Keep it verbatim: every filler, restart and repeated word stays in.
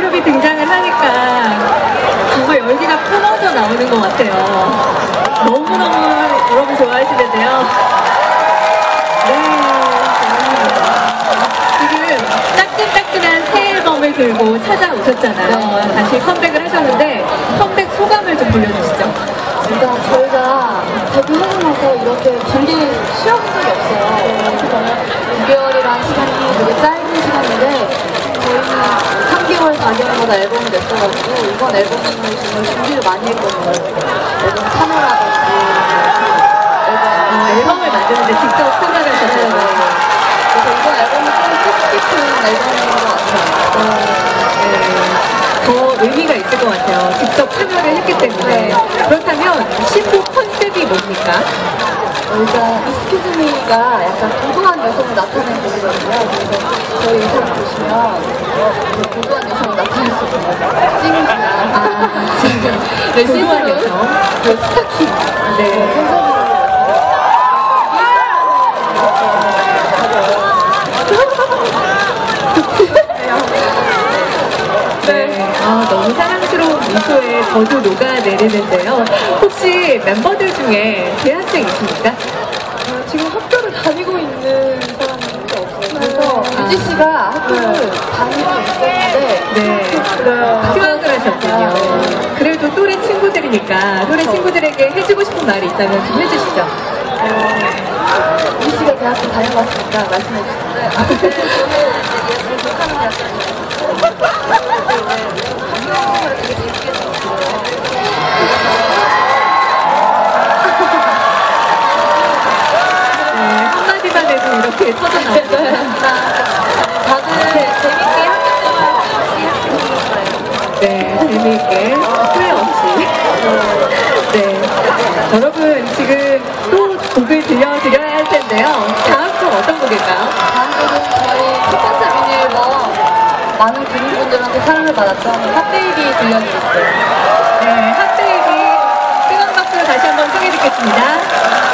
그룹이 등장을 하니까 정말 열기가 뿜어져 나오는 것 같아요. 너무너무 여러분 좋아하시는데요. 네, 지금 따끈따끈한 새 앨범을 들고 찾아오셨잖아요. 네. 다시 컴백을 하셨는데 컴백 소감을 좀 들려주시죠. 일단 저희가 데뷔하고 나서 이렇게 길게 쉬어본 적이 없어요. 구 개월이라는 시간이 되게 짧은 시간인데 저희는 삼 개월, 사 개월마다 앨범을 냈어가지고 이번 앨범을 정말 준비를 많이 했거든요. 앨범 참여라든지 앨범, 아, 앨범을 만드는데 직접 참여를 하셨어요. 그래서 이번 앨범은 좀 뜻깊은 앨범인 것 같아요. 어, 네. 더 의미가 있을 것 같아요. 직접 참여를 했기 때문에. 네. 그렇다면 신곡 컨셉이 뭡니까? 일단 익스큐즈미가 약간 도도한 여성을 나타내는 곡이거든요. 그래서 저희 의상을 보시면 그 도도한 여성을 나타낼 수 있는 찡이나 아, 지금 네, 도도한 시스루, 여성. 그 스타킹 네. 컨셉으로 네. 아, 너무 사랑스러운 미소에 저도 녹아내리는데요. 혹시 멤버들 중에 대학생 있습니까? 지금 학교를 다니고 있는 사람이 진짜 없어요. 그래서 아. 유지 씨가 학교를 다니고 있었는데 네. 휴학을 하셨군요. 그래도 또래 친구들이니까 또래 친구들에게 해주고 싶은 말이 있다면 좀 해주시죠. 유지 씨가 대학교 다녀봤으니까 말씀해 주시는데 아무튼 저는 이제 독하는 대학교 네, 한마디만 해도 이렇게 터져나오네요. 다들 재밌게 학교 생활 했으면 좋겠어요. 네, 재미있게 후회 없이. 네, 여러분 지금 또 곡을 들려드려야 할 텐데요. 다음 곡 어떤 곡일까요? 다음 곡은 저희 첫 번째 미니 앨범 많은 그림분들한테 사랑을 받았던 핫베이비 들려드릴게요. 네, 핫베이비 뜨거운 박수로 다시 한번 청해 듣겠습니다.